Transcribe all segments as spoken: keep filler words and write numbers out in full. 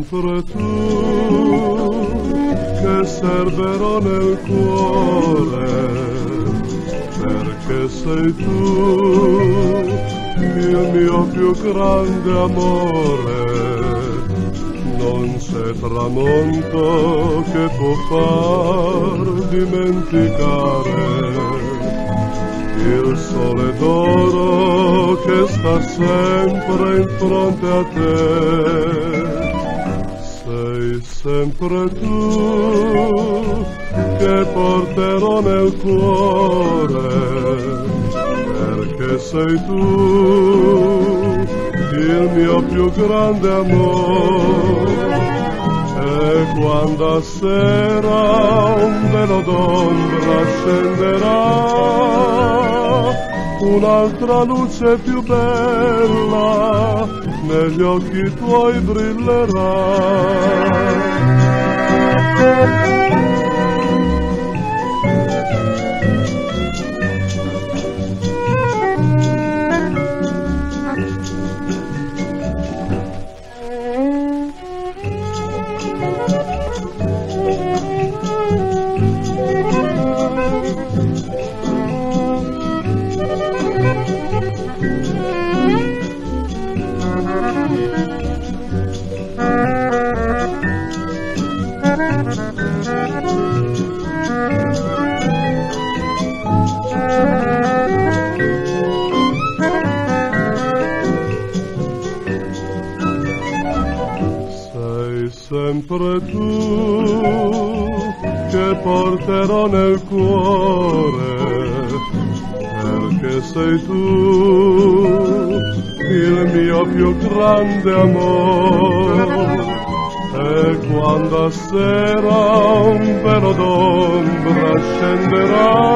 sempre tu che serberò nel cuore, perché sei tu il mio più grande amore. Non c'è tramonto che può far dimenticare il sole d'oro che sta sempre in fronte a te. Sei sempre tu che porterò nel cuore, perché sei tu il mio più grande amore. E quando a sera un velo d'ombra scenderà, un'altra luce più bella negli occhi tuoi brillerà. Sei sempre tu che porterò nel cuore, perché sei tu il mio più grande amore. E quando a sera un velo d'ombra scenderà,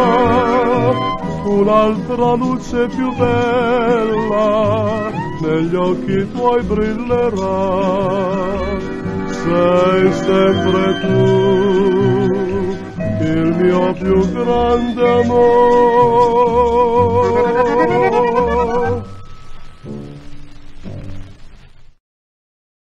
un'altra luce più bella negli occhi tuoi brillerà. Sei sempre tu il mio più grande amore.